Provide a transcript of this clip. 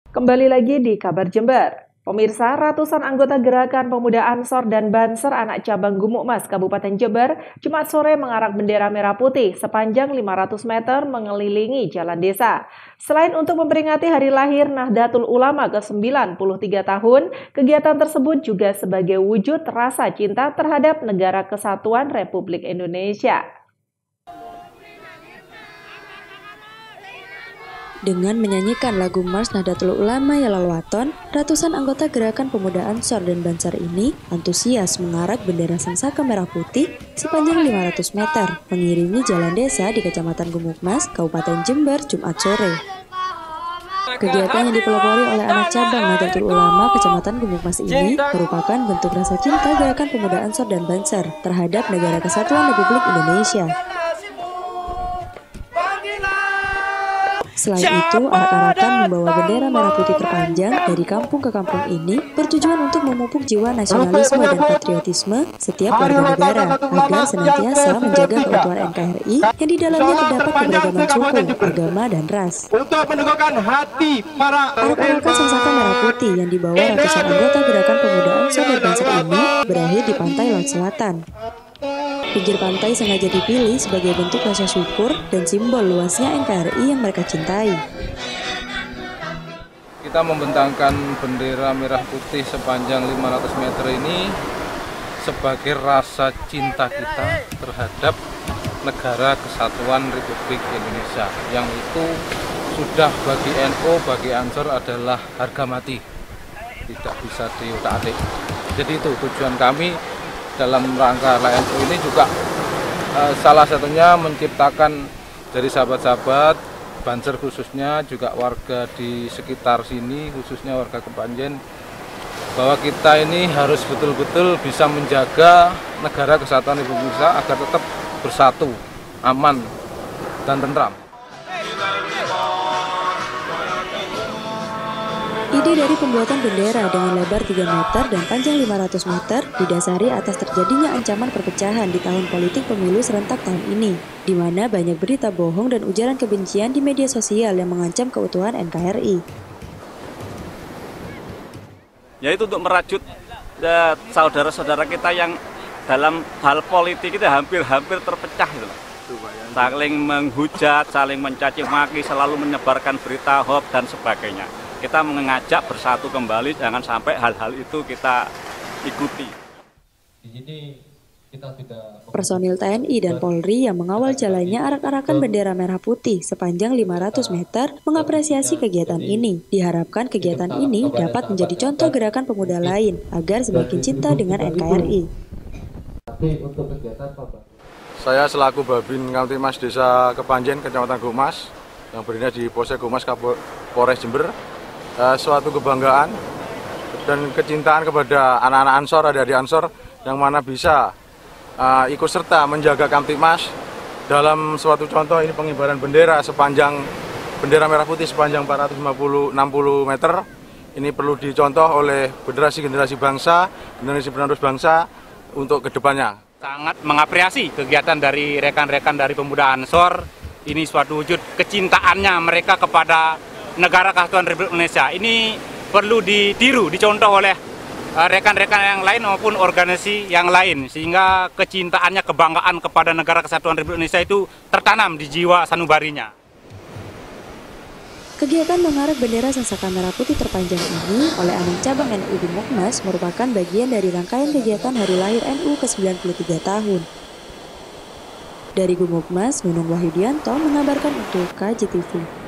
Kembali lagi di kabar Jember. Pemirsa, ratusan anggota Gerakan Pemuda Ansor dan Banser anak cabang Gumukmas Kabupaten Jember Jumat sore mengarak bendera merah putih sepanjang 500 meter mengelilingi jalan desa. Selain untuk memperingati hari lahir Nahdlatul Ulama ke-93 tahun, kegiatan tersebut juga sebagai wujud rasa cinta terhadap Negara Kesatuan Republik Indonesia. Dengan menyanyikan lagu Mars Nahdlatul Ulama Yalal Waton, ratusan anggota Gerakan Pemuda Ansor dan Banser ini antusias mengarak bendera sangsaka merah putih sepanjang 500 meter, mengiringi jalan desa di Kecamatan Gumukmas, Kabupaten Jember, Jumat sore. Kegiatan yang dipelopori oleh anak cabang Nahdlatul Ulama Kecamatan Gumukmas ini merupakan bentuk rasa cinta Gerakan Pemuda Ansor dan Banser terhadap Negara Kesatuan Republik Indonesia. Selain itu, arak-arakan membawa bendera merah putih terpanjang dari kampung ke kampung ini bertujuan untuk memupuk jiwa nasionalisme dan patriotisme setiap warga negara agar senantiasa menjaga keutuhan NKRI yang di dalamnya terdapat keberagaman suku, agama, dan ras. Untuk menundukkan hati para arak-arakan sangsaka merah putih yang dibawa ratusan anggota Gerakan Pemuda Ansor dan Banser ini berakhir di pantai Laut Selatan. Pinggir pantai sengaja dipilih sebagai bentuk rasa syukur dan simbol luasnya NKRI yang mereka cintai. Kita membentangkan bendera merah putih sepanjang 500 meter ini sebagai rasa cinta kita terhadap Negara Kesatuan Republik Indonesia, yang itu sudah bagi NU, bagi Ansor adalah harga mati, tidak bisa diutak-atik. Jadi itu tujuan kami dalam rangka NU ini juga salah satunya menciptakan dari sahabat-sahabat Banser khususnya juga warga di sekitar sini, khususnya warga Kepanjen, bahwa kita ini harus betul-betul bisa menjaga Negara Kesatuan Republik Indonesia agar tetap bersatu, aman, dan tentram. Ide dari pembuatan bendera dengan lebar 3 meter dan panjang 500 meter didasari atas terjadinya ancaman perpecahan di tahun politik pemilu serentak tahun ini, di mana banyak berita bohong dan ujaran kebencian di media sosial yang mengancam keutuhan NKRI. Yaitu untuk merajut saudara-saudara kita yang dalam hal politik itu hampir terpecah gitu. Saling menghujat, saling mencaci maki, selalu menyebarkan berita hoax dan sebagainya. Kita mengajak bersatu kembali, jangan sampai hal-hal itu kita ikuti. Personil TNI dan Polri yang mengawal jalannya arak-arakan bendera merah putih sepanjang 500 meter mengapresiasi kegiatan ini. Diharapkan kegiatan ini dapat menjadi contoh gerakan pemuda lain agar semakin cinta dengan NKRI. Saya selaku Babin Kamtibmas Desa Kepanjen, Kecamatan Gumukmas, yang berada di Polsek Gumukmas, Polres Jember, suatu kebanggaan dan kecintaan kepada anak-anak Ansor, adik-adik Ansor yang mana bisa ikut serta menjaga Kamtibmas dalam suatu contoh ini pengibaran bendera merah putih sepanjang 460 meter. Ini perlu dicontoh oleh generasi bangsa, generasi penerus bangsa untuk kedepannya. Sangat mengapresiasi kegiatan dari rekan-rekan dari Pemuda Ansor. Ini suatu wujud kecintaannya mereka kepada Negara Kesatuan Republik Indonesia. Ini perlu ditiru, dicontoh oleh rekan-rekan yang lain maupun organisasi yang lain, sehingga kecintaannya, kebanggaan kepada Negara Kesatuan Republik Indonesia itu tertanam di jiwa sanubarinya. Kegiatan mengarak bendera sangsaka merah putih terpanjang ini oleh anak cabang NU Gumukmas merupakan bagian dari rangkaian kegiatan hari lahir NU ke-93 tahun. Dari Gumukmas, Nunung Wahyudianto mengabarkan untuk KJTV.